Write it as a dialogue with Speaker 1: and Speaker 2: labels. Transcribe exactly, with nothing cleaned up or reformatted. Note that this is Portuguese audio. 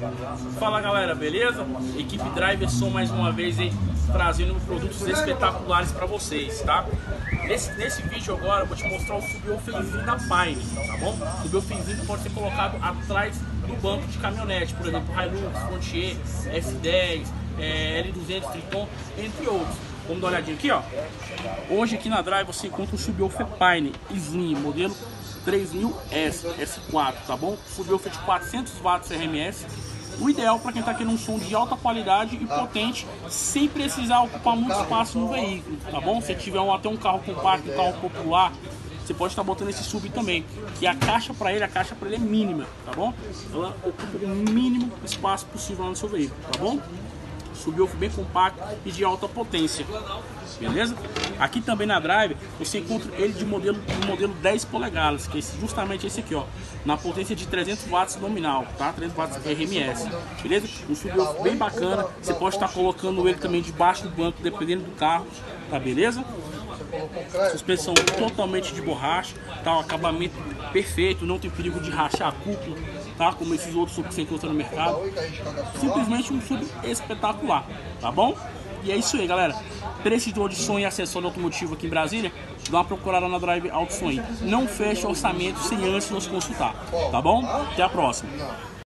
Speaker 1: Fala galera, beleza? Equipe Driverson mais uma vez aí trazendo produtos espetaculares para vocês, tá? Nesse, nesse vídeo agora eu vou te mostrar o subwooferzinho da Pine, tá bom? O subwooferzinho pode ser colocado atrás do banco de caminhonete, por exemplo, Hilux, Frontier, F dez, é, L duzentos, Triton, entre outros. Vamos dar uma olhadinha aqui, ó. Hoje aqui na Drive você encontra o subwoofer Pine Slim, modelo três mil S, S quatro, tá bom? Subwoofer de quatrocentos watts R M S. O ideal para quem está querendo um som de alta qualidade e potente, sem precisar ocupar muito espaço no veículo, tá bom? Se tiver um, até um carro compacto, um carro popular, você pode estar botando esse sub também, que a caixa para ele, a caixa para ele é mínima, tá bom? Ela ocupa o mínimo espaço possível no seu veículo, tá bom? Subwoofer bem compacto e de alta potência, beleza? Aqui também na Drive você encontra ele de modelo, de modelo dez polegadas, que é justamente esse aqui, ó, na potência de trezentos watts nominal, tá? trezentos watts R M S, beleza? Um subwoofer bem bacana, você pode estar colocando ele também debaixo do banco, dependendo do carro, tá beleza? Suspensão totalmente de borracha, tá? O acabamento perfeito, não tem perigo de rachar a cúpula, tá? Como esses outros subs que você encontra no mercado. Simplesmente um sub espetacular, tá bom? E é isso aí, galera. Precisou de som e acessório automotivo aqui em Brasília? Dá uma procurada na Drive Auto Som. Não fecha orçamento sem antes nos consultar, tá bom? Até a próxima.